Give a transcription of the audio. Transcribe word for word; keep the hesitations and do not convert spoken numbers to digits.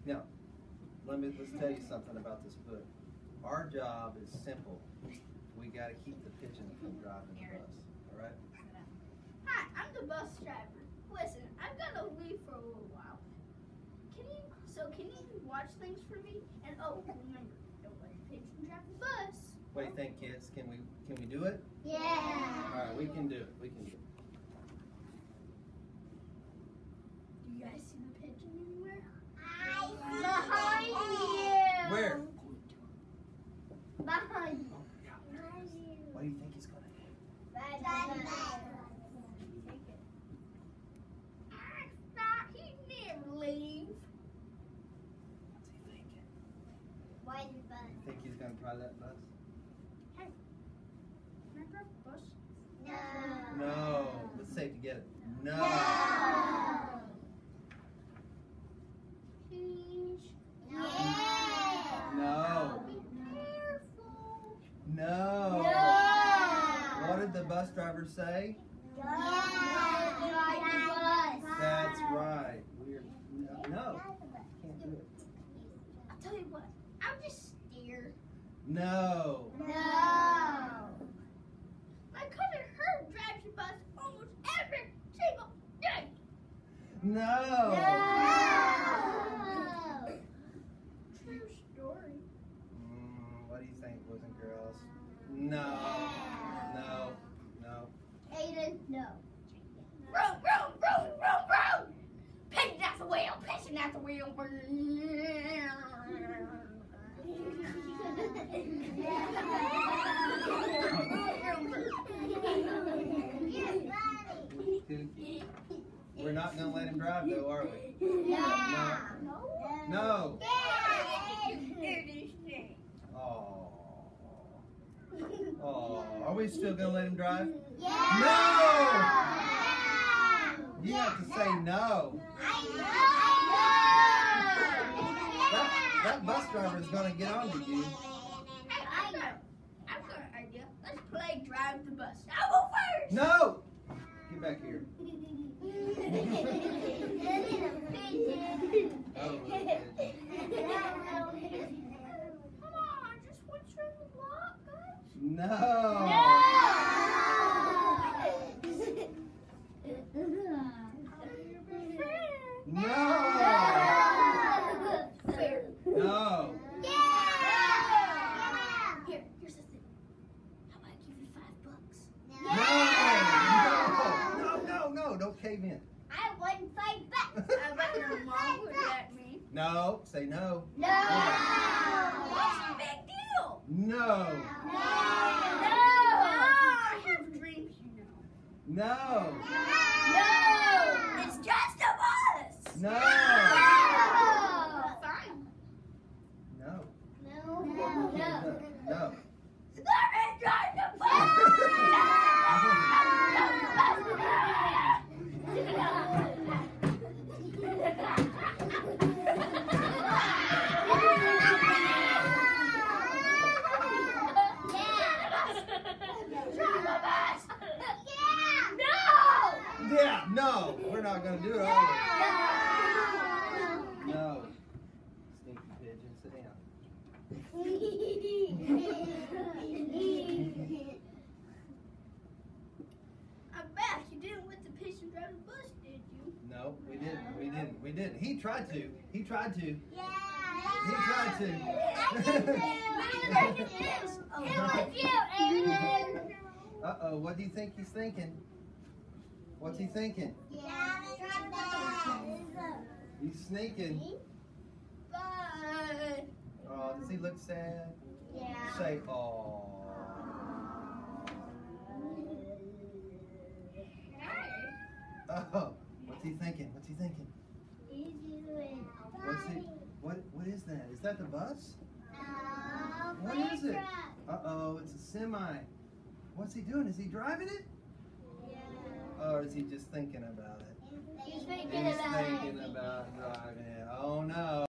Now, let me let's tell you something about this book. Our job is simple. We got to keep the pigeon from driving the bus. All right? Hi, I'm the bus driver. Listen, I'm gonna leave for a little while. Can you? So can you watch things for me? And oh, remember, don't let the pigeon drive the bus. What do you think, kids? Can we can we do it? Yeah. All right, we can do it. We can do it. Do you guys see the pigeon anywhere? I see behind you. Where? Behind you. Oh, yeah. What do you think he's gonna do? Bye, bye, bye. I thought he'd never leave. What's he thinking? Why the bus? Think he's gonna try that bus? Hey, can I drive the bus? No. No. Let's say it together. No. No. Please. Yeah. No. Be careful. No. No. What did the bus driver say? Yeah. Drive the bus. That's right. We're no. no. Can't do it. I'll tell you what. I'll just steer. No. No. My cousin Herb drives the bus almost every single day. No. No. True story. Mm, what do you think, boys and girls? No. No. No. Aiden, no. Row, row, row, row, row. Pigeon at the wheel, pigeon at the wheel. We're not gonna let him drive though, are we? No. No. Yeah. Oh. Oh. Are we still gonna let him drive? Yeah. No. You have to say no. That, that bus driver is gonna get on to you. I know. I've got an idea. Let's play drive the bus. I'll go first. No. Get back here. Oh, Come on, just one turn the block, guys. no. No. No. Here, here's the thing. How about I give you five bucks? No. No. No. No. Don't cave in. I won five bucks. I bet your mom would let me. No. Say no. No. What's the big deal? No. No. No. I have dreams, you know. No. No. It's just a bus. No. No. Fine. No. No. No. No. No. Let me drive the bus. Yeah, no, we're not gonna do it, are we? No. Stinky pigeon, sit down. I bet you didn't let the pigeon drive the bus, did you? No, we didn't. We didn't. We didn't. He tried to. He tried to. Yeah. He tried to. It was you, Aiden. Uh oh, what do you think he's thinking? What's he thinking? Yeah, He's sneaking. Bye. Oh, does he look sad? Yeah. Say, oh. Oh, what's he thinking? What's he thinking? What's he? What? What is that? Is that the bus? What is it? Uh oh, it's a semi. What's he doing? Is he driving it? Or is he just thinking about it? He's thinking He's about it. thinking about driving it. Oh no.